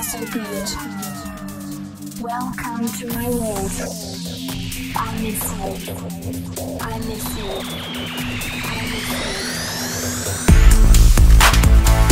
so good. Welcome to my world. I miss you. I miss you. I miss you.